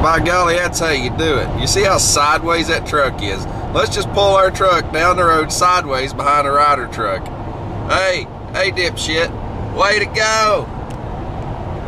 By golly, that's how you do it. You see how sideways that truck is? Let's just pull our truck down the road sideways behind a rider truck. Hey, dipshit, way to go.